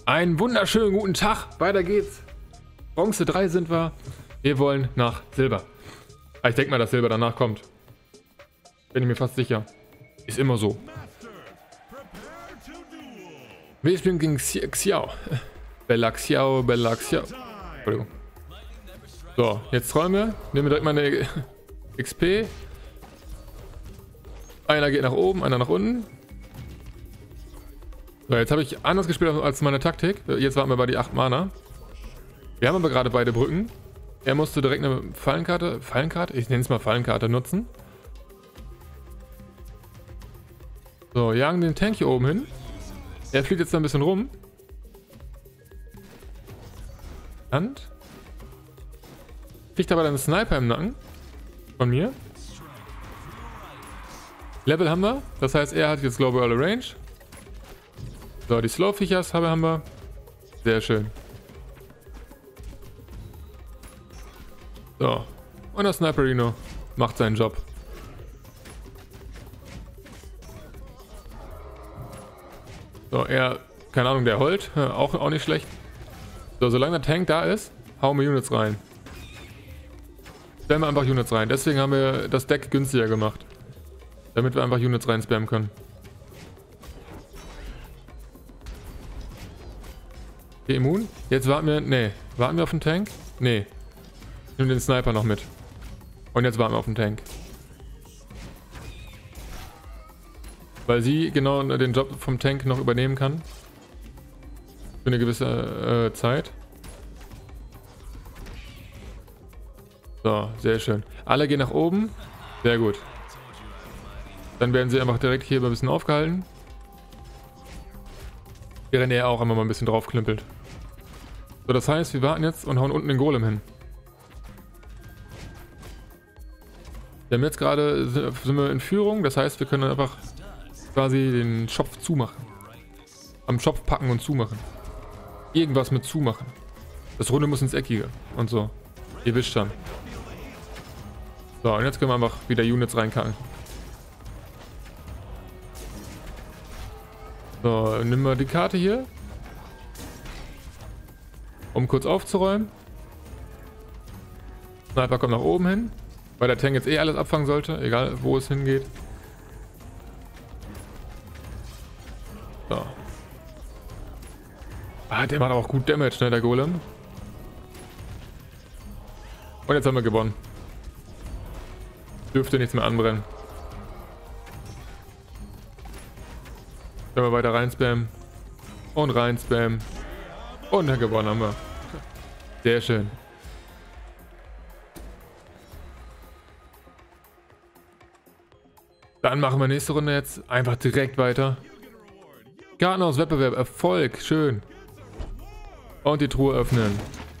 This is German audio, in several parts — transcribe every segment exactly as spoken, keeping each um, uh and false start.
Einen wunderschönen guten Tag. Weiter geht's. Bronze drei sind wir. Wir wollen nach Silber. Ah, ich denke mal, dass Silber danach kommt. Bin ich mir fast sicher. Ist immer so. Wir spielen gegen Xiao. Bella Xiao, Bella Xiao. Entschuldigung. So, jetzt rollen wir. Nehmen wir direkt mal eine X P. Einer geht nach oben, einer nach unten. So, jetzt habe ich anders gespielt als meine Taktik. Jetzt warten wir bei die acht Mana. Wir haben aber gerade beide Brücken. Er musste direkt eine Fallenkarte, Fallenkarte? Ich nenne es mal Fallenkarte nutzen. So, jagen den Tank hier oben hin. Er fliegt jetzt da ein bisschen rum. Hand. Kriegt aber dann einen Sniper im Nacken. Von mir. Level haben wir. Das heißt, er hat jetzt Global Range. So, die Slow-Viechers haben wir. Sehr schön. So. Und der Sniperino macht seinen Job. So, er, keine Ahnung, der Holt. Auch, auch nicht schlecht. So, solange der Tank da ist, hauen wir Units rein. Spammen wir einfach Units rein. Deswegen haben wir das Deck günstiger gemacht. Damit wir einfach Units rein spammen können. Okay, immun. Jetzt warten wir. Nee. Warten wir auf den Tank? Nee. Nehmen den Sniper noch mit. Und jetzt warten wir auf den Tank. Weil sie genau den Job vom Tank noch übernehmen kann. Für eine gewisse äh, Zeit. So, sehr schön. Alle gehen nach oben. Sehr gut. Dann werden sie einfach direkt hier ein bisschen aufgehalten. Während er auch einmal mal ein bisschen draufklimpelt. So, das heißt, wir warten jetzt und hauen unten den Golem hin. Wir haben jetzt gerade, sind wir in Führung, das heißt, wir können einfach quasi den Schopf zumachen. Am Schopf packen und zumachen. Irgendwas mit zumachen. Das Runde muss ins Eckige und so. Ihr wisst schon. So, und jetzt können wir einfach wieder Units reinkacken. So, nehmen wir die Karte hier. Um kurz aufzuräumen. Sniper kommt nach oben hin. Weil der Tank jetzt eh alles abfangen sollte. Egal, wo es hingeht. So. Ah, der macht auch gut Damage, ne, der Golem. Und jetzt haben wir gewonnen. Dürfte nichts mehr anbrennen. Können wir weiter rein spammen. Und rein spammen. Und dann gewonnen haben wir. Sehr schön. Dann machen wir nächste Runde jetzt einfach direkt weiter. Karten aus Wettbewerb. Erfolg. Schön. Und die Truhe öffnen.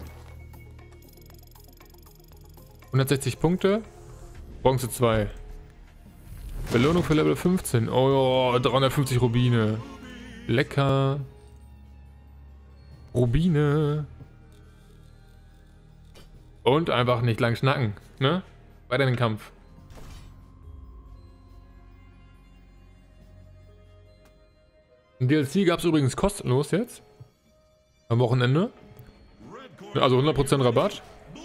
hundertsechzig Punkte. Bronze zwei. Belohnung für Level fünfzehn. Oh, dreihundertfünfzig Rubine. Lecker. Rubine. Und einfach nicht lang schnacken, ne? Weiter in den Kampf. Ein D L C gab es übrigens kostenlos jetzt. Am Wochenende. Also hundert Prozent Rabatt.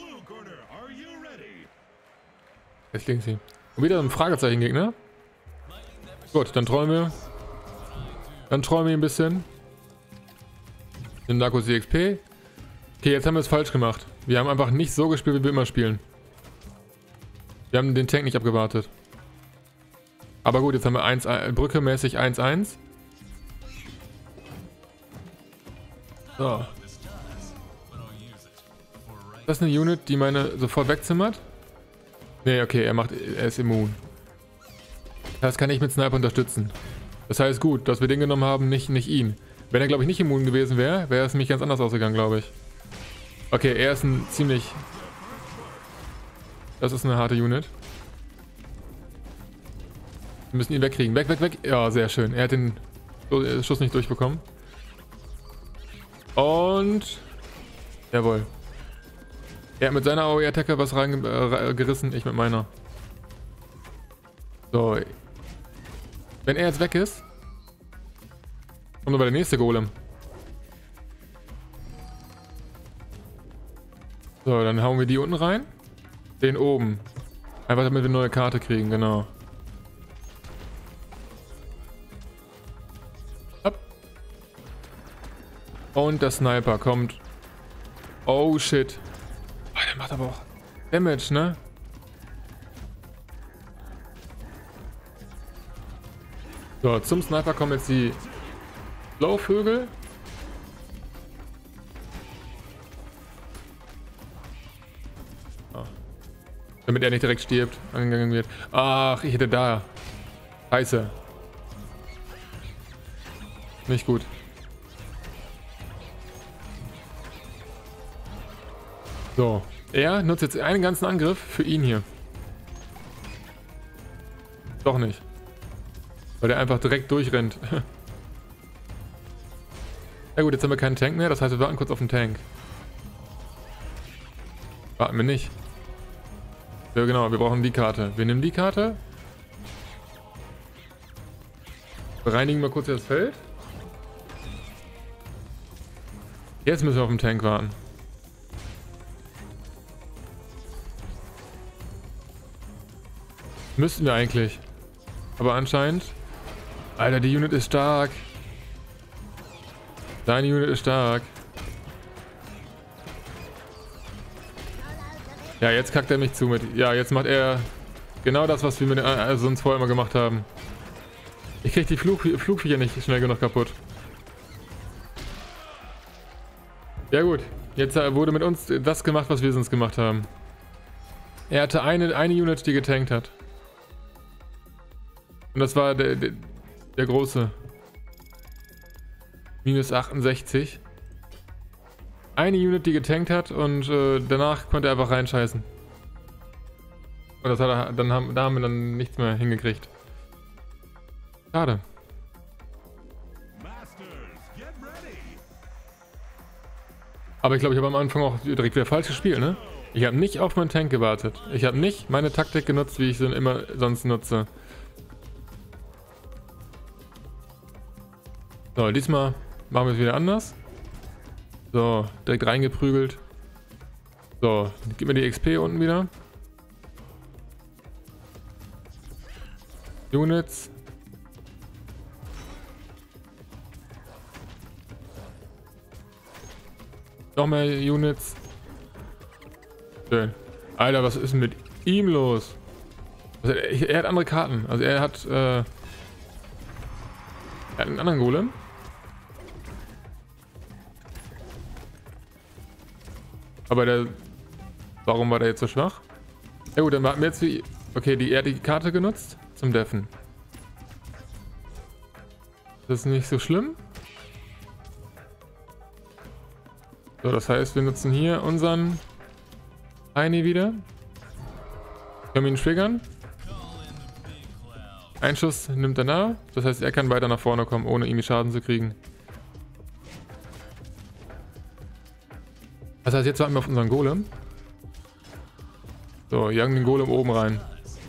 Jetzt klingt sie. Und wieder ein Fragezeichen-Gegner. Gut, dann träumen wir. Dann träumen wir ein bisschen. Den Narcos C X P. Okay, jetzt haben wir es falsch gemacht. Wir haben einfach nicht so gespielt, wie wir immer spielen. Wir haben den Tank nicht abgewartet. Aber gut, jetzt haben wir eins, Brücke mäßig eins eins. So. Das ist eine Unit, die meine sofort wegzimmert. Ne, okay, er macht, er ist immun. Das kann ich mit Sniper unterstützen. Das heißt gut, dass wir den genommen haben, nicht, nicht ihn. Wenn er, glaube ich, nicht immun gewesen wäre, wäre es nämlich ganz anders ausgegangen, glaube ich. Okay, er ist ein ziemlich... Das ist eine harte Unit. Wir müssen ihn wegkriegen. Weg, weg, weg. Ja, sehr schön. Er hat den Schuss nicht durchbekommen. Und... Jawohl. Er hat mit seiner A O E-Attacke was reingerissen, ich mit meiner. So. Wenn er jetzt weg ist, kommt aber der nächste Golem. So, dann hauen wir die unten rein. Den oben. Einfach damit wir eine neue Karte kriegen, genau. Ab. Und der Sniper kommt. Oh shit. Oh, der macht aber auch Damage, ne? So, zum Sniper kommen jetzt die Laufvögel. Oh. Damit er nicht direkt stirbt, angegangen wird. Ach, ich hätte da. Scheiße. Nicht gut. So, er nutzt jetzt einen ganzen Angriff für ihn hier. Doch nicht. Weil der einfach direkt durchrennt. Ja gut, jetzt haben wir keinen Tank mehr, das heißt wir warten kurz auf den Tank. Warten wir nicht. Ja genau, wir brauchen die Karte. Wir nehmen die Karte. Bereinigen wir kurz das Feld. Jetzt müssen wir auf den Tank warten. Müssten wir eigentlich. Aber anscheinend... Alter, die Unit ist stark. Deine Unit ist stark. Ja, jetzt kackt er mich zu mit... Ja, jetzt macht er genau das, was wir mit, äh, sonst vorher immer gemacht haben. Ich krieg die Flug, Flugviecher nicht schnell genug kaputt. Ja gut, jetzt wurde mit uns das gemacht, was wir sonst gemacht haben. Er hatte eine, eine Unit, die getankt hat. Und das war der, der, der große. Minus achtundsechzig. Eine Unit, die getankt hat und äh, danach konnte er einfach reinscheißen. Und das hat er, dann haben, da haben wir dann nichts mehr hingekriegt. Schade. Aber ich glaube, ich habe am Anfang auch direkt wieder falsch gespielt, ne? Ich habe nicht auf meinen Tank gewartet. Ich habe nicht meine Taktik genutzt, wie ich sie immer sonst nutze. So, diesmal machen wir es wieder anders. So, direkt reingeprügelt. So, gib mir die X P unten wieder. Units. Noch mehr Units. Schön. Alter, was ist denn mit ihm los? Also er, er hat andere Karten. Also er hat, äh, er hat einen anderen Golem. Aber der... Warum war der jetzt so schwach? Ja gut, dann warten wir jetzt wie... Okay, die, er hat die Karte genutzt zum Deffen. Das ist nicht so schlimm. So, das heißt, wir nutzen hier unseren Tiny wieder. Können wir ihn triggern. Ein Schuss nimmt er nach. Das heißt, er kann weiter nach vorne kommen, ohne ihm Schaden zu kriegen. Das heißt, jetzt warten wir auf unseren Golem. So, jagen den Golem oben rein.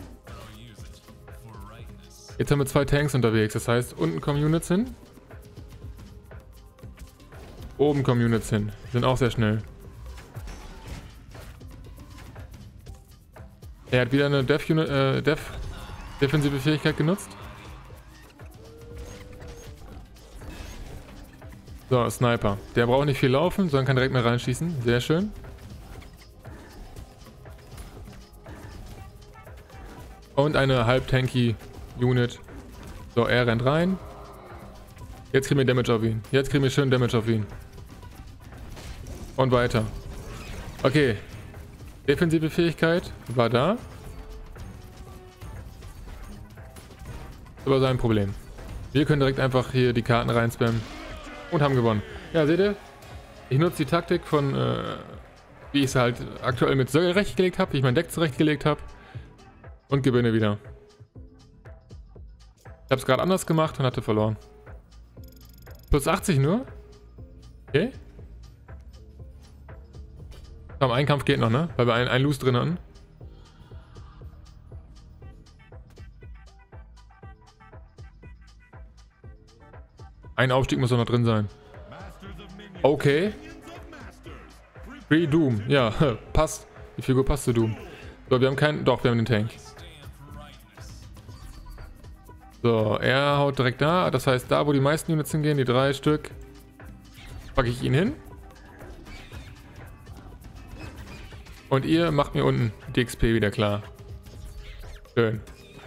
Jetzt haben wir zwei Tanks unterwegs. Das heißt, unten kommen Units hin. Oben kommen Units hin. Sind auch sehr schnell. Er hat wieder eine Def, äh, Def defensive Fähigkeit genutzt. So, Sniper. Der braucht nicht viel laufen, sondern kann direkt mal reinschießen. Sehr schön. Und eine halb-tanky Unit. So, er rennt rein. Jetzt kriegen wir Damage auf ihn. Jetzt kriegen wir schön Damage auf ihn. Und weiter. Okay. Defensive Fähigkeit war da. Aber sein Problem. Wir können direkt einfach hier die Karten reinspammen. Und haben gewonnen. Ja, seht ihr? Ich nutze die Taktik von, äh, wie ich es halt aktuell mit zurechtgelegt habe, wie ich mein Deck zurechtgelegt habe. Und gewinne wieder. Ich habe es gerade anders gemacht und hatte verloren. Plus achtzig nur? Okay. Komm, ein Kampf geht noch, ne? Weil wir einen, einen Loose drin hatten. Ein Aufstieg muss doch noch drin sein. Okay. Free Doom. Ja, passt. Die Figur passt zu Doom. So, wir haben keinen... Doch, wir haben den Tank. So, er haut direkt da. Das heißt, da, wo die meisten Units hingehen, die drei Stück, packe ich ihn hin. Und ihr macht mir unten die X P wieder klar. Schön.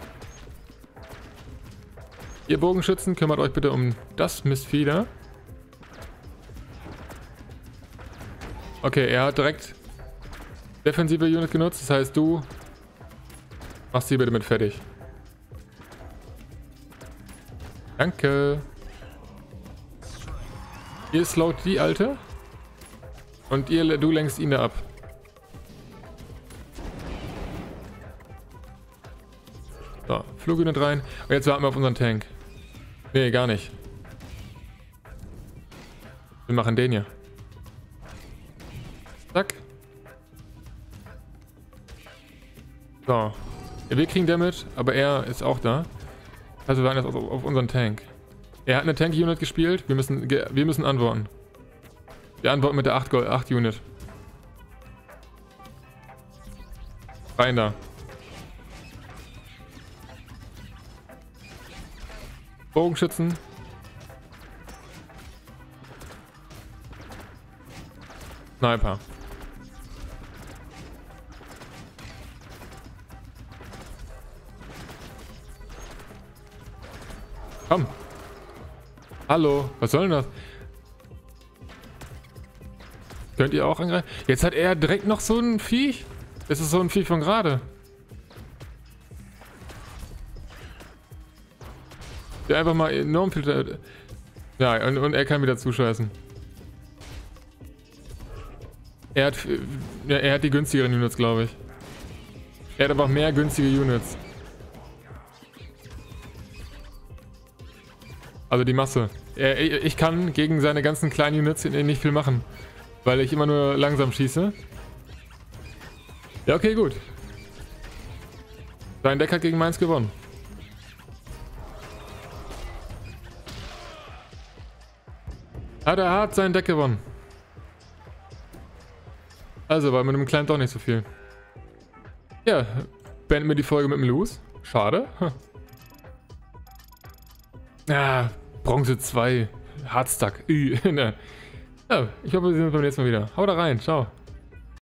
Ihr Bogenschützen, kümmert euch bitte um das Mistfieder. Okay, er hat direkt defensive Unit genutzt. Das heißt, du machst sie bitte mit fertig. Danke. Ihr slowt die Alte. Und ihr, du lenkst ihn da ab. So, Flugunit rein. Und jetzt warten wir auf unseren Tank. Nee, gar nicht. Wir machen den hier. Zack. So. Wir kriegen Damage, aber er ist auch da. Also wir warten jetzt auf, auf unseren Tank. Er hat eine Tank-Unit gespielt. Wir müssen, wir müssen antworten. Wir antworten mit der acht Unit. Rein da. Bogenschützen. Sniper. Komm. Hallo, was soll denn das? Könnt ihr auch angreifen? Jetzt hat er direkt noch so ein Viech. Das ist so ein Viech von gerade. Der einfach mal enorm viel... Ja, und, und er kann wieder zuscheißen. Er hat, ja, er hat die günstigeren Units, glaube ich. Er hat aber auch mehr günstige Units. Also die Masse. Er, ich kann gegen seine ganzen kleinen Units nicht viel machen. Weil ich immer nur langsam schieße. Ja, okay, gut. Sein Deck hat gegen meins gewonnen. Hat er hart sein Deck gewonnen. Also war mit einem Kleinen doch nicht so viel. Ja, beenden wir die Folge mit dem Lose. Schade. Ah, Bronze zwei. Hardstack. Ja, ich hoffe, wir sehen uns beim nächsten Mal wieder. Haut da rein. Ciao.